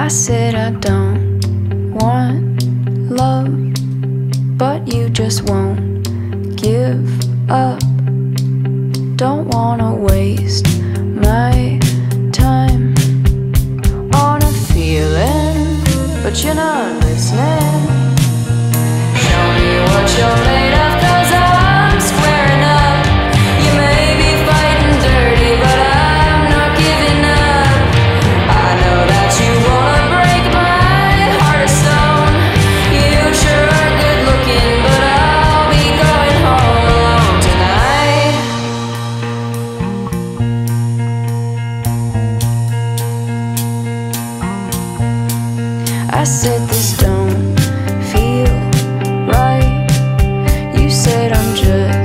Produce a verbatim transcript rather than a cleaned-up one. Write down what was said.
said I don't want love, but you just won't give up. Don't wanna waste my time on a feeling, but you're not listening. Show me what you're made of, 'cause I'm squaring up. You may be fighting dirty, but I'm not giving up. I know that you wanna break my heart of stone. You sure are good looking, but I'll be going home alone tonight. I said this don't feel right. You said I'm just